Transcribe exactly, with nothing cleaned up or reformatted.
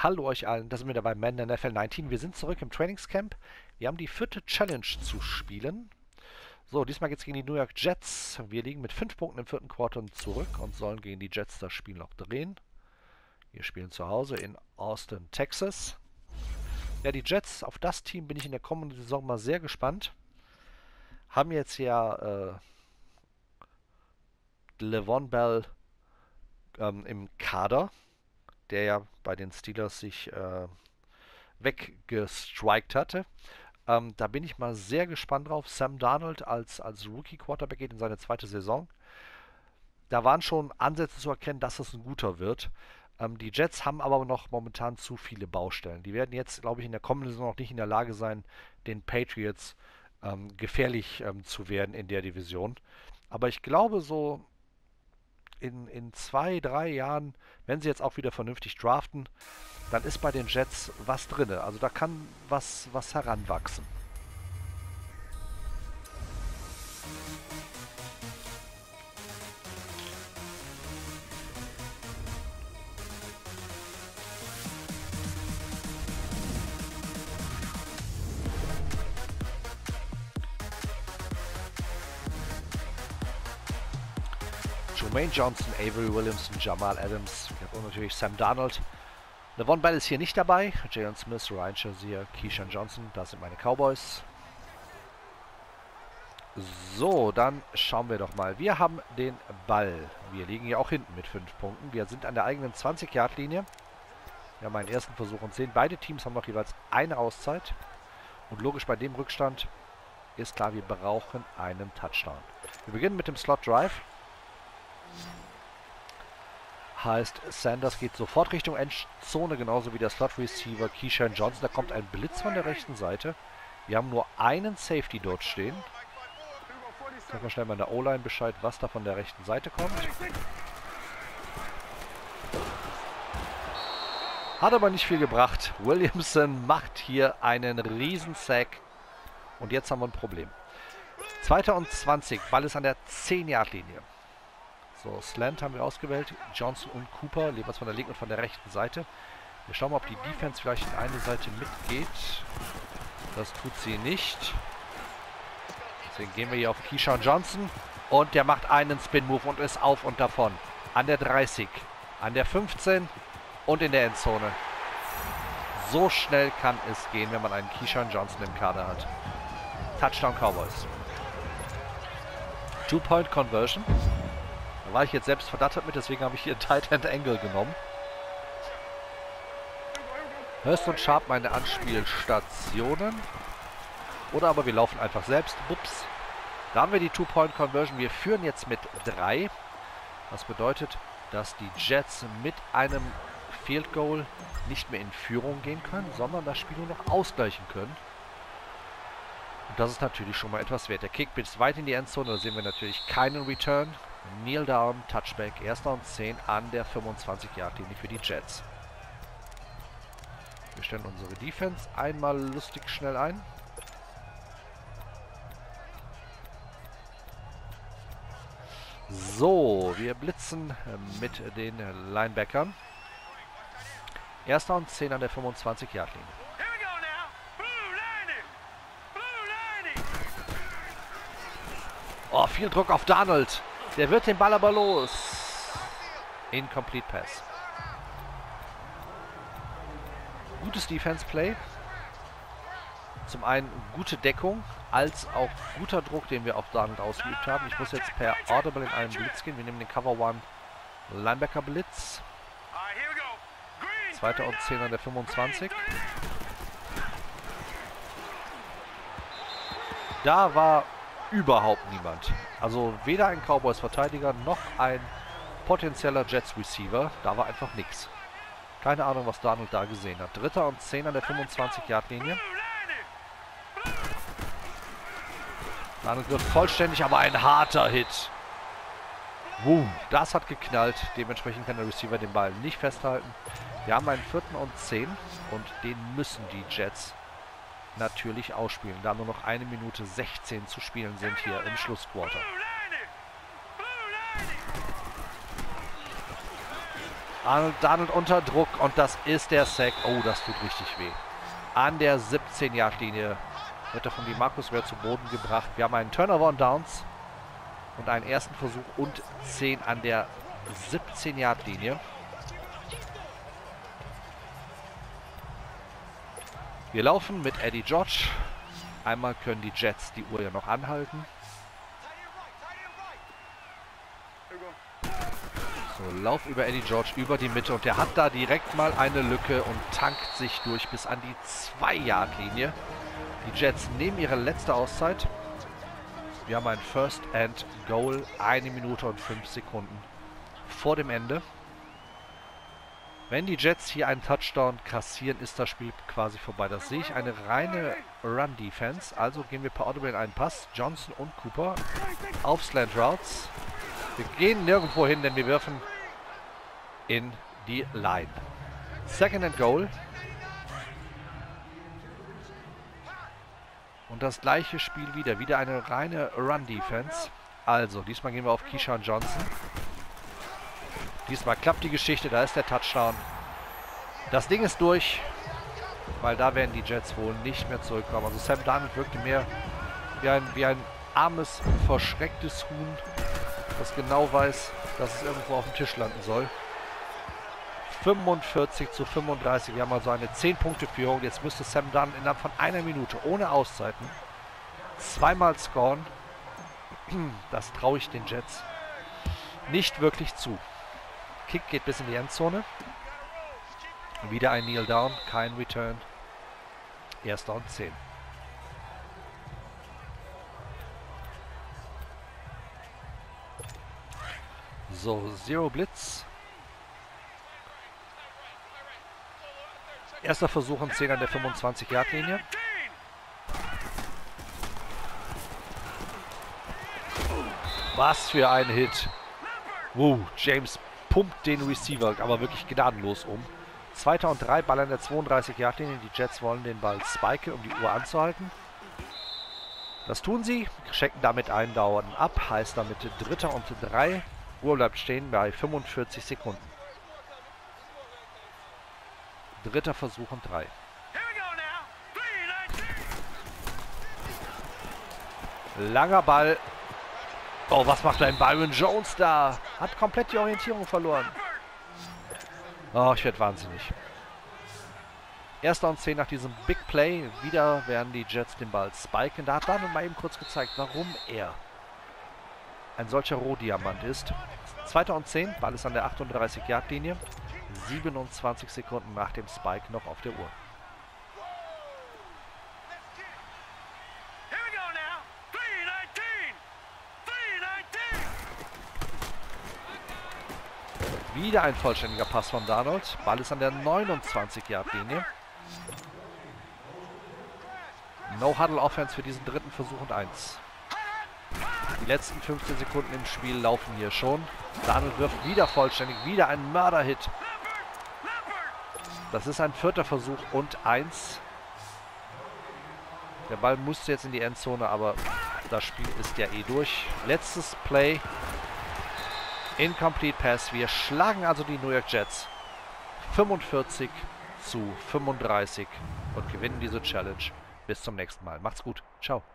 Hallo euch allen, da sind wir dabei, Madden N F L neunzehn. Wir sind zurück im Trainingscamp. Wir haben die vierte Challenge zu spielen. So, diesmal geht es gegen die New York Jets. Wir liegen mit fünf Punkten im vierten Quarter zurück und sollen gegen die Jets das Spiel noch drehen. Wir spielen zu Hause in Austin, Texas. Ja, die Jets, auf das Team bin ich in der kommenden Saison mal sehr gespannt. Haben jetzt ja äh, Le'Veon Bell ähm, im Kader, der ja bei den Steelers sich äh, weggestrikt hatte. Ähm, da bin ich mal sehr gespannt drauf. Sam Darnold als, als Rookie-Quarterback geht in seine zweite Saison. Da waren schon Ansätze zu erkennen, dass es ein guter wird. Ähm, die Jets haben aber noch momentan zu viele Baustellen. Die werden jetzt, glaube ich, in der kommenden Saison noch nicht in der Lage sein, den Patriots ähm, gefährlich ähm, zu werden in der Division. Aber ich glaube, so in, in zwei, drei Jahren, wenn sie jetzt auch wieder vernünftig draften, dann ist bei den Jets was drin. Also da kann was, was heranwachsen. Jermaine Johnson, Avery Williamson, Jamal Adams und natürlich Sam Darnold. Le'Veon Bell ist hier nicht dabei. Jalen Smith, Ryan Shazier, Keyshawn Johnson, das sind meine Cowboys. So, dann schauen wir doch mal. Wir haben den Ball. Wir liegen ja auch hinten mit fünf Punkten. Wir sind an der eigenen zwanzig-Yard-Linie. Wir haben einen ersten Versuch und zehn. Beide Teams haben noch jeweils eine Auszeit. Und logisch bei dem Rückstand ist klar, wir brauchen einen Touchdown. Wir beginnen mit dem Slot Drive. Heißt, Sanders geht sofort Richtung Endzone, genauso wie der Slot-Receiver Keyshawn Johnson. Da kommt ein Blitz von der rechten Seite. Wir haben nur einen Safety dort stehen. Sagen wir schnell mal in der O-Line Bescheid, was da von der rechten Seite kommt. Hat aber nicht viel gebracht. Williamson macht hier einen Riesen-Sack. Und jetzt haben wir ein Problem. Zweiter und zwanzig. Ball ist an der zehn-Yard-Linie. So, Slant haben wir ausgewählt. Johnson und Cooper, jeweils von der linken und von der rechten Seite. Wir schauen mal, ob die Defense vielleicht in eine Seite mitgeht. Das tut sie nicht. Deswegen gehen wir hier auf Keyshawn Johnson. Und der macht einen Spin-Move und ist auf und davon. An der dreißig, an der fünfzehn und in der Endzone. So schnell kann es gehen, wenn man einen Keyshawn Johnson im Kader hat. Touchdown Cowboys. Two-Point-Conversion. Da war ich jetzt selbst verdattert mit, deswegen habe ich hier Tight End Angle genommen. Hurst und Sharp meine Anspielstationen. Oder aber wir laufen einfach selbst. Ups. Da haben wir die Two-Point-Conversion. Wir führen jetzt mit drei. Was bedeutet, dass die Jets mit einem Field Goal nicht mehr in Führung gehen können, sondern das Spiel nur noch ausgleichen können. Und das ist natürlich schon mal etwas wert. Der Kick bis weit in die Endzone. Da sehen wir natürlich keinen Return. Kneel down, Touchback, erster und zehn an der fünfundzwanzig-Yard-Linie für die Jets. Wir stellen unsere Defense einmal lustig schnell ein. So, wir blitzen mit den Linebackern. Erster und zehn an der fünfundzwanzig-Yard-Linie. Oh, viel Druck auf Darnold. Der wird den Ball aber los. Incomplete Pass. Gutes Defense-Play. Zum einen gute Deckung, als auch guter Druck, den wir auf Darnold ausgeübt haben. Ich muss jetzt per Audible in einen Blitz gehen. Wir nehmen den Cover One Linebacker Blitz. Zweiter und zehn an der fünfundzwanzig. Da war überhaupt niemand. Also weder ein Cowboys-Verteidiger noch ein potenzieller Jets-Receiver. Da war einfach nichts. Keine Ahnung, was Darnold da gesehen hat. Dritter und zehn an der fünfundzwanzig-Yard-Linie. Darnold wird vollständig, aber ein harter Hit. Boom, das hat geknallt. Dementsprechend kann der Receiver den Ball nicht festhalten. Wir haben einen vierten und zehn und den müssen die Jets natürlich ausspielen, da nur noch eine Minute sechzehn zu spielen sind hier im Schlussquarter. Arnold Donald unter Druck und das ist der Sack. Oh, das tut richtig weh. An der siebzehn-Yard-Linie wird er von DeMarcus Ware zu Boden gebracht. Wir haben einen Turnover und Downs und einen ersten Versuch und zehn an der siebzehn-Yard-Linie. Wir laufen mit Eddie George. Einmal können die Jets die Uhr ja noch anhalten. So, Lauf über Eddie George über die Mitte und der hat da direkt mal eine Lücke und tankt sich durch bis an die zwei-Yard-Linie. Die Jets nehmen ihre letzte Auszeit. Wir haben ein First and Goal, eine Minute und fünf Sekunden vor dem Ende. Wenn die Jets hier einen Touchdown kassieren, ist das Spiel quasi vorbei. Das sehe ich, eine reine Run-Defense. Also gehen wir per Audible in einen Pass. Johnson und Cooper auf Slant Routes. Wir gehen nirgendwo hin, denn wir werfen in die Line. Second and Goal. Und das gleiche Spiel wieder. Wieder eine reine Run-Defense. Also, diesmal gehen wir auf Keyshawn Johnson. Diesmal klappt die Geschichte. Da ist der Touchdown. Das Ding ist durch. Weil da werden die Jets wohl nicht mehr zurückkommen. Also Sam Darnold wirkte mehr wie ein, wie ein armes, verschrecktes Huhn, das genau weiß, dass es irgendwo auf dem Tisch landen soll. fünfundvierzig zu fünfunddreißig. Wir haben also eine zehn-Punkte-Führung. Jetzt müsste Sam Darnold innerhalb von einer Minute ohne Auszeiten zweimal scoren. Das traue ich den Jets nicht wirklich zu. Kick geht bis in die Endzone. Wieder ein Kneel Down, kein Return. Erster und zehn. So, Zero Blitz. Erster Versuch und zehn an der fünfundzwanzig-Yard-Linie. Was für ein Hit. Wow, James pumpt den Receiver aber wirklich gnadenlos um. Zweiter und drei, Ball an der zweiunddreißig-Yard-Linie. Die Jets wollen den Ball spiken, um die Uhr anzuhalten. Das tun sie, checken damit einen Dauern ab, heißt damit Dritter und drei. Uhr bleibt stehen bei fünfundvierzig Sekunden. Dritter Versuch und drei. Langer Ball. Oh, was macht ein Byron Jones da? Hat komplett die Orientierung verloren. Oh, ich werde wahnsinnig. Erster und zehn nach diesem Big Play. Wieder werden die Jets den Ball spiken. Da hat Darnold mal eben kurz gezeigt, warum er ein solcher Rohdiamant ist. Zweiter und zehn. Ball ist an der achtunddreißig-Yard-Linie. siebenundzwanzig Sekunden nach dem Spike noch auf der Uhr. Wieder ein vollständiger Pass von Darnold. Ball ist an der neunundzwanzig-Yard-Linie. No-Huddle-Offense für diesen dritten Versuch und eins. Die letzten fünfzehn Sekunden im Spiel laufen hier schon. Darnold wirft wieder vollständig. Wieder ein Mörder-Hit. Das ist ein vierter Versuch und eins. Der Ball musste jetzt in die Endzone, aber das Spiel ist ja eh durch. Letztes Play. Incomplete Pass. Wir schlagen also die New York Jets fünfundvierzig zu fünfunddreißig und gewinnen diese Challenge. Bis zum nächsten Mal. Macht's gut. Ciao.